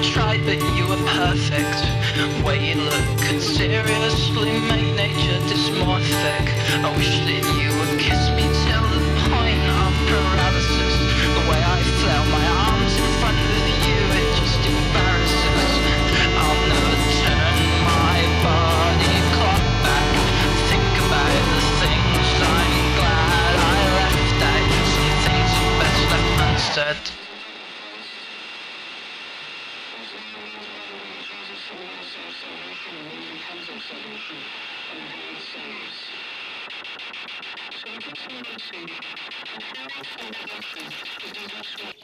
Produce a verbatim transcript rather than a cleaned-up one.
trite, but you were perfect. Way you look could seriously make nature dysmorphic. I wish that you would kiss me till the point of paralysis. The way I flail my arms in front of you, it just embarrasses. I'll never turn my body clock back. Think about the things I'm glad I left out. Some things are best left unsaid. Campesinos.